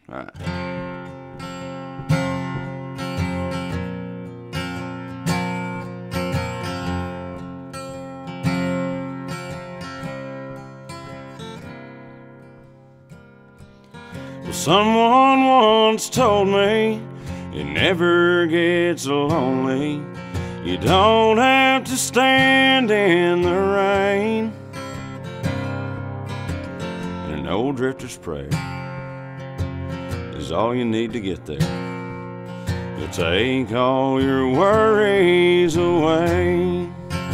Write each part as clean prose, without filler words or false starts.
Right. Well, someone once told me it never gets lonely. You don't have to stand in the rain. And an old drifter's prayer is all you need to get there. You'll take all your worries away.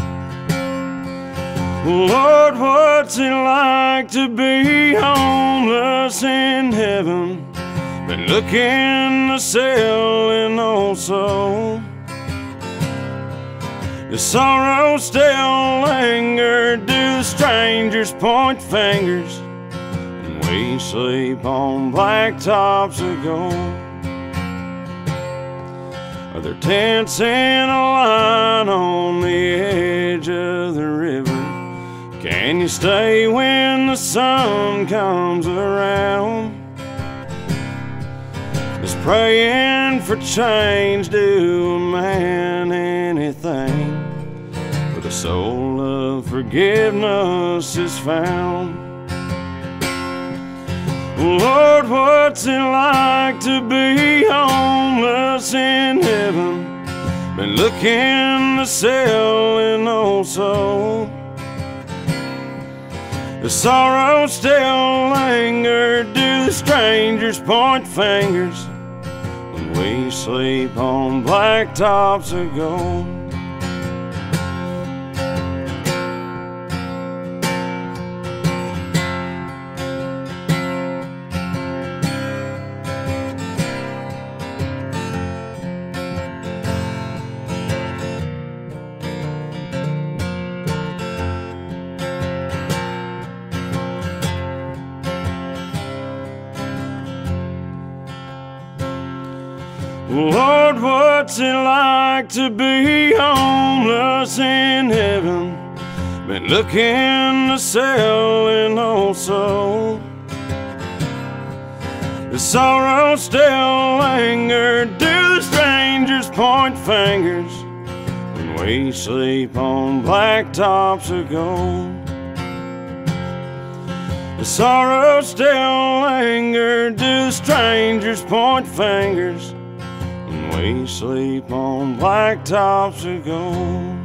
Lord, what's it like to be homeless in heaven? Been looking to sell an old soul. The sorrow still lingered, do the strangers point fingers, and we sleep on blacktops of gold. Are there tents in a line on the edge of the river? Can you stay when the sun comes around? Does praying for change do a man anything? For the soul of forgiveness is found. Lord, what's it like to be homeless in heaven? Been looking to sell an old soul. The sorrow still lingered, do the strangers point fingers, when we sleep on blacktops of gold. Lord, what's it like to be homeless in heaven? Been looking to sell an old soul. The sorrow still lingered, do the strangers point fingers, when we sleep on blacktops of gold. The sorrow still lingered, do the strangers point fingers, we sleep on blacktops of gold.